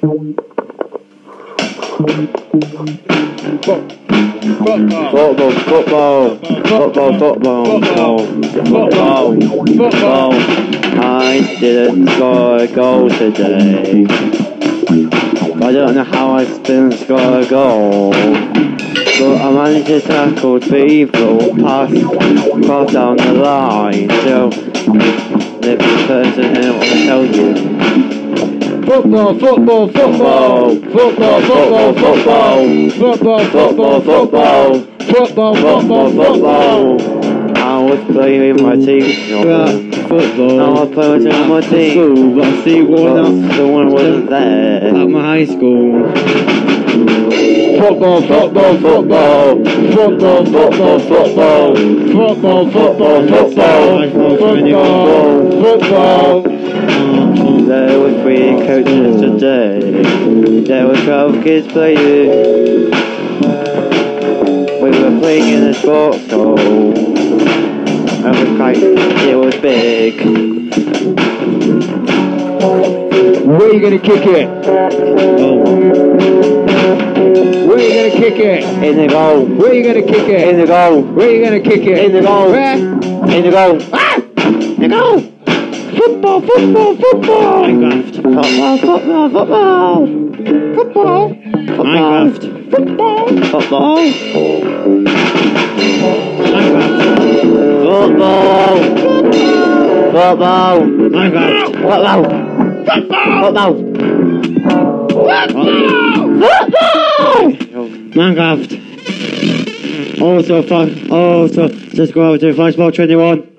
Football. I didn't score a goal today. I don't know how I didn't score a goal. But I managed to tackle people, pass down the line. So the person here will tell you. Football. I was playing with my team. Football. I was playing with my team. School, but I see one wasn't there. At my high school. Football. There were 3 coaches today. There were 12 kids playing. We were playing in a sports hall. It was big. Where are you gonna kick it? Where are you gonna kick it? In the goal. Where are you gonna kick it? In the goal. Where are you gonna kick it? In the goal. Where? In the goal. Ah! In the goal. Football. Minecraft. Football. Minecraft. Football. Minecraft. Also subscribe to Flashball 21.